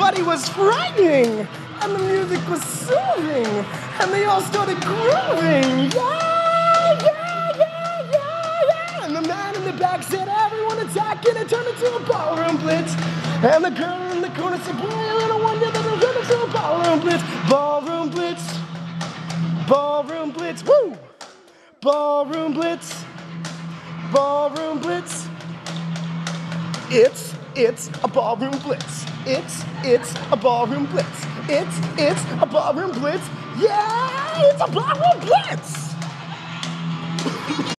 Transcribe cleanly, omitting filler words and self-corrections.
everybody was frightening, and the music was soothing, and they all started grooving. Yeah, yeah, yeah, yeah, yeah. And the man in the back said, everyone attack, and it turned into a ballroom blitz. And the girl in the corner said, boy, I little wonder that it'll turn into a ballroom blitz. Ballroom blitz. Ballroom blitz. Woo! Ballroom blitz. Ballroom blitz. It's a ballroom blitz. It's a ballroom blitz. It's a ballroom blitz. Yeah, it's a ballroom blitz.